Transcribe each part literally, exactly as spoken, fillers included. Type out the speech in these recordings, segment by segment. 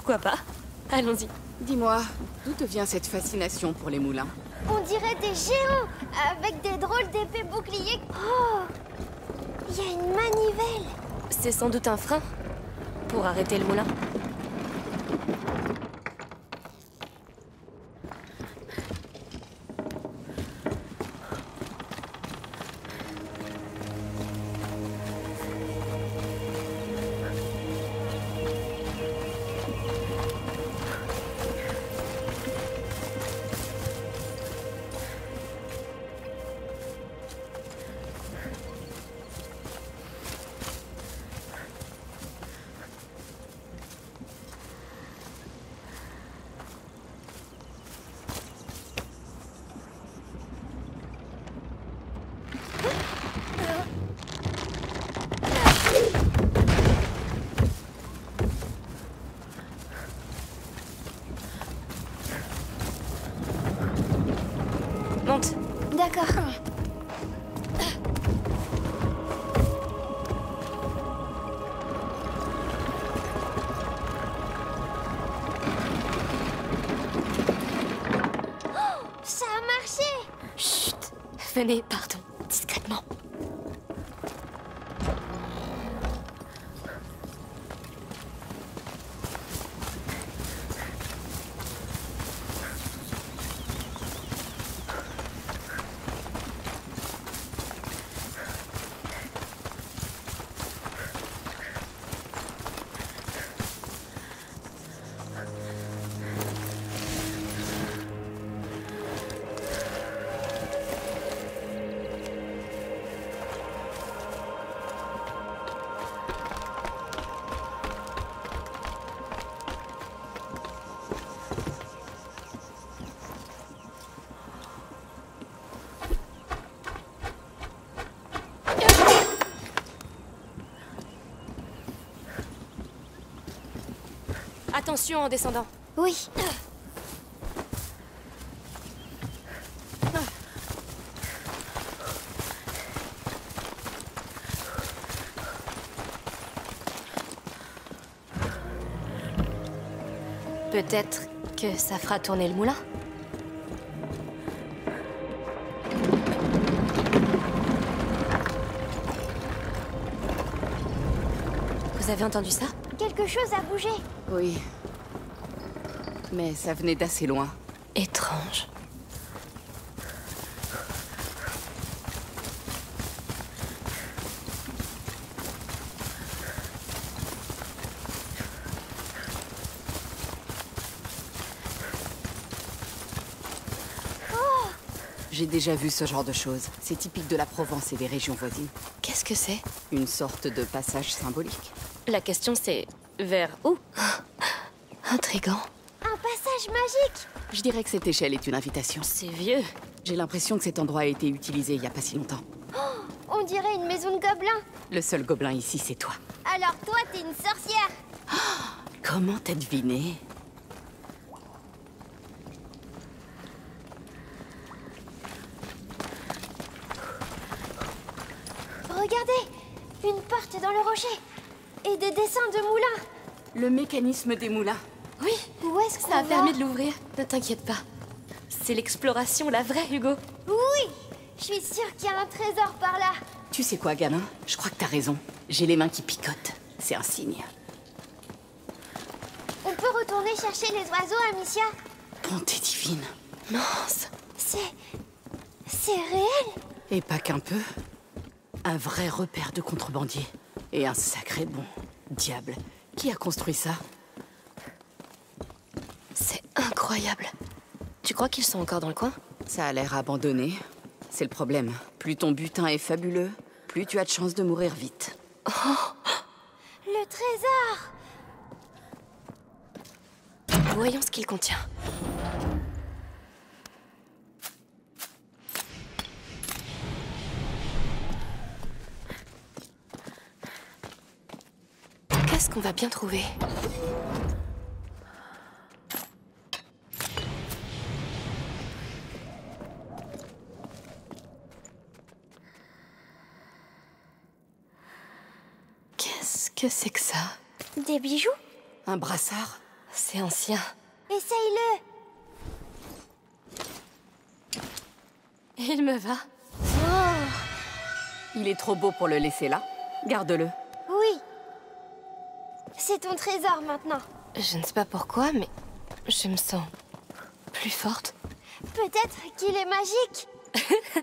Pourquoi pas? Allons-y. Dis-moi, d'où te vient cette fascination pour les moulins? On dirait des géants, avec des drôles d'épées boucliers. Oh! Il y a une manivelle. C'est sans doute un frein pour arrêter le moulin. Monte. D'accord. Oh, ça a marché. Chut. Venez, pardon. Discrètement. Attention en descendant. Oui. Peut-être que ça fera tourner le moulin. Vous avez entendu ça? Quelque chose a bougé. Oui. Mais ça venait d'assez loin. Étrange. J'ai déjà vu ce genre de choses. C'est typique de la Provence et des régions voisines. Qu'est-ce que c'est? Une sorte de passage symbolique. La question c'est... vers où? Intriguant. Un passage magique. Je dirais que cette échelle est une invitation. C'est vieux. J'ai l'impression que cet endroit a été utilisé il y a pas si longtemps. Oh, on dirait une maison de gobelins. Le seul gobelin ici, c'est toi. Alors toi, t'es une sorcière. Comment t'as deviné? Regardez, une porte dans le rocher. Et des dessins de moulins. Le mécanisme des moulins. Oui, Où est-ce qu'on ça a va? permis de l'ouvrir. Ne t'inquiète pas. C'est l'exploration, la vraie, Hugo. Oui, je suis sûre qu'il y a un trésor par là. Tu sais quoi, gamin? Je crois que t'as raison. J'ai les mains qui picotent. C'est un signe. On peut retourner chercher les oiseaux, Amicia? Bonté divine. Mince. C'est... c'est réel? Et pas qu'un peu. Un vrai repère de contrebandier. Et un sacré bon. Diable. Qui a construit ça? C'est incroyable. Tu crois qu'ils sont encore dans le coin? Ça a l'air abandonné. C'est le problème. Plus ton butin est fabuleux, plus tu as de chances de mourir vite. Le trésor! Voyons ce qu'il contient. Qu'est-ce qu'on va bien trouver? Qu'est-ce que c'est que ça? Des bijoux? Un brassard? C'est ancien. Essaye-le. Il me va. Oh, Il est trop beau pour le laisser là. Garde-le. oui. C'est ton trésor maintenant. Je ne sais pas pourquoi, mais je me sens plus forte. Peut-être qu'il est magique.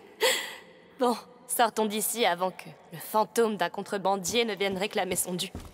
Bon, sortons d'ici avant que le fantôme d'un contrebandier ne vienne réclamer son dû.